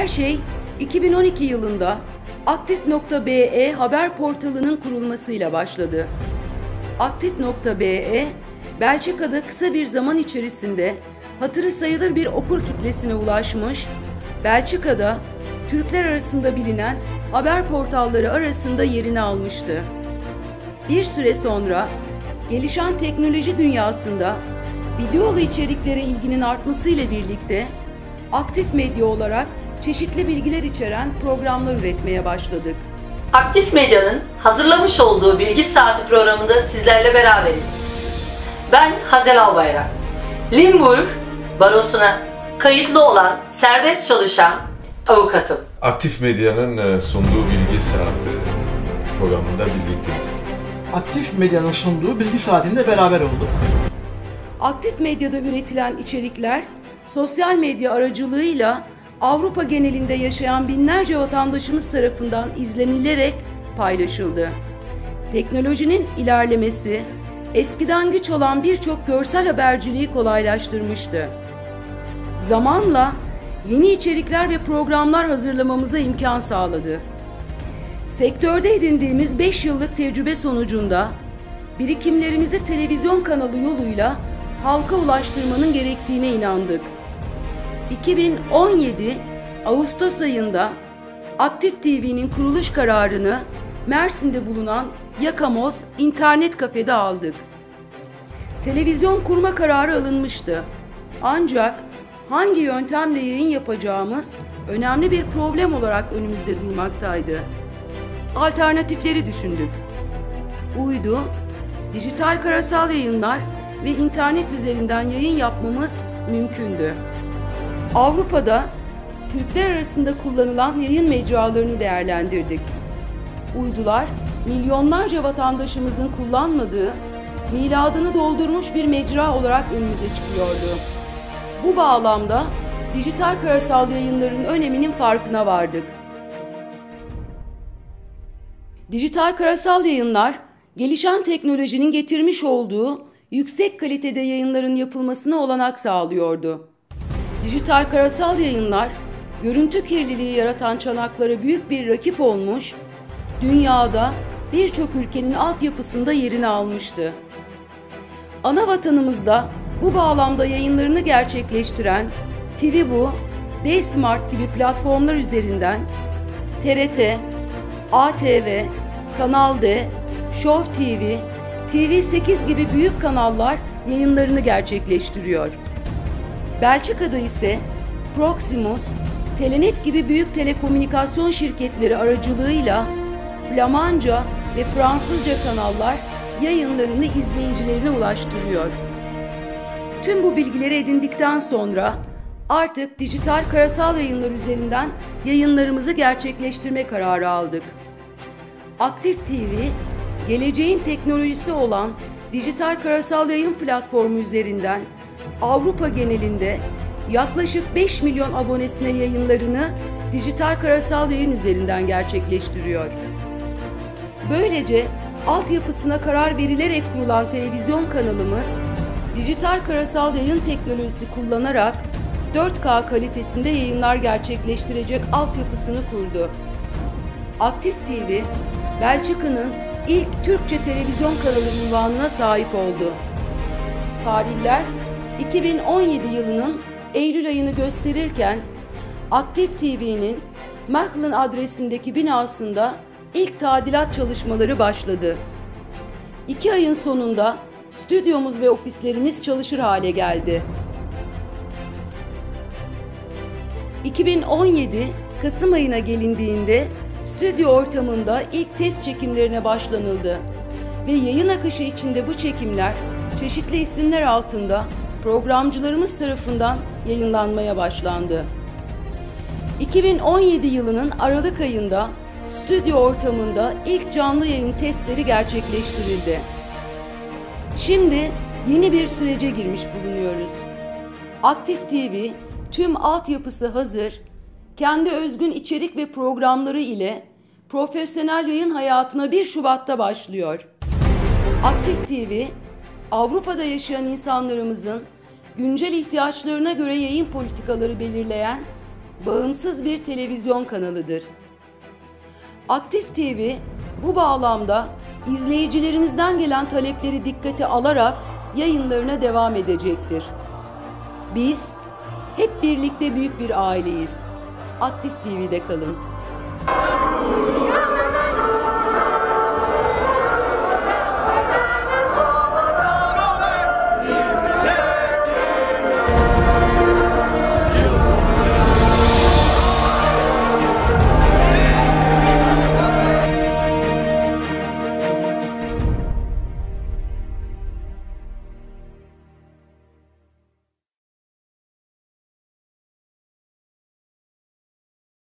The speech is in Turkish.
Her şey 2012 yılında Aktif.be haber portalının kurulmasıyla başladı. Aktif.be, Belçika'da kısa bir zaman içerisinde hatırı sayılır bir okur kitlesine ulaşmış, Belçika'da Türkler arasında bilinen haber portalları arasında yerini almıştı. Bir süre sonra gelişen teknoloji dünyasında videolu içeriklere ilginin artmasıyla birlikte aktif medya olarak çeşitli bilgiler içeren programlar üretmeye başladık. Aktif Medya'nın hazırlamış olduğu Bilgi Saati programında sizlerle beraberiz. Ben Hazel Albayrak. Limburg Barosu'na kayıtlı olan serbest çalışan avukatım. Aktif Medya'nın sunduğu Bilgi Saati programında birlikteyiz. Aktif Medya'nın sunduğu Bilgi Saati'nde beraber olduk. Aktif Medya'da üretilen içerikler sosyal medya aracılığıyla Avrupa genelinde yaşayan binlerce vatandaşımız tarafından izlenilerek paylaşıldı. Teknolojinin ilerlemesi eskiden güç olan birçok görsel haberciliği kolaylaştırmıştı. Zamanla yeni içerikler ve programlar hazırlamamıza imkan sağladı. Sektörde edindiğimiz 5 yıllık tecrübe sonucunda birikimlerimizi televizyon kanalı yoluyla halka ulaştırmanın gerektiğine inandık. 2017 Ağustos ayında Aktif TV'nin kuruluş kararını Mersin'de bulunan Yakamoz internet kafede aldık. Televizyon kurma kararı alınmıştı. Ancak hangi yöntemle yayın yapacağımız önemli bir problem olarak önümüzde durmaktaydı. Alternatifleri düşündük. Uydu, dijital karasal yayınlar ve internet üzerinden yayın yapmamız mümkündü. Avrupa'da Türkler arasında kullanılan yayın mecralarını değerlendirdik. Uydular, milyonlarca vatandaşımızın kullanmadığı, miladını doldurmuş bir mecra olarak önümüze çıkıyordu. Bu bağlamda dijital karasal yayınların öneminin farkına vardık. Dijital karasal yayınlar, gelişen teknolojinin getirmiş olduğu yüksek kalitede yayınların yapılmasına olanak sağlıyordu. Dijital karasal yayınlar, görüntü kirliliği yaratan çanaklara büyük bir rakip olmuş, dünyada birçok ülkenin altyapısında yerini almıştı. Ana vatanımızda bu bağlamda yayınlarını gerçekleştiren TVBU, D-Smart gibi platformlar üzerinden TRT, ATV, Kanal D, Show TV, TV8 gibi büyük kanallar yayınlarını gerçekleştiriyor. Belçika'da ise Proximus, Telenet gibi büyük telekomünikasyon şirketleri aracılığıyla Flamanca ve Fransızca kanallar yayınlarını izleyicilerine ulaştırıyor. Tüm bu bilgileri edindikten sonra artık dijital karasal yayınlar üzerinden yayınlarımızı gerçekleştirme kararı aldık. Aktif TV, geleceğin teknolojisi olan dijital karasal yayın platformu üzerinden Avrupa genelinde yaklaşık 5 milyon abonesine yayınlarını dijital karasal yayın üzerinden gerçekleştiriyor. Böylece altyapısına karar verilerek kurulan televizyon kanalımız, dijital karasal yayın teknolojisi kullanarak 4K kalitesinde yayınlar gerçekleştirecek altyapısını kurdu. Aktif TV, Belçika'nın ilk Türkçe televizyon kanalı unvanına sahip oldu. Tarihler 2017 yılının Eylül ayını gösterirken Aktif TV'nin Mechelen adresindeki binasında ilk tadilat çalışmaları başladı. 2 ayın sonunda stüdyomuz ve ofislerimiz çalışır hale geldi. 2017 Kasım ayına gelindiğinde stüdyo ortamında ilk test çekimlerine başlanıldı ve yayın akışı içinde bu çekimler çeşitli isimler altında programcılarımız tarafından yayınlanmaya başlandı. 2017 yılının Aralık ayında stüdyo ortamında ilk canlı yayın testleri gerçekleştirildi. Şimdi yeni bir sürece girmiş bulunuyoruz. Aktif TV tüm altyapısı hazır, kendi özgün içerik ve programları ile profesyonel yayın hayatına 1 Şubat'ta başlıyor. Aktif TV, Avrupa'da yaşayan insanlarımızın güncel ihtiyaçlarına göre yayın politikaları belirleyen bağımsız bir televizyon kanalıdır. Aktif TV bu bağlamda izleyicilerimizden gelen talepleri dikkate alarak yayınlarına devam edecektir. Biz hep birlikte büyük bir aileyiz. Aktif TV'de kalın.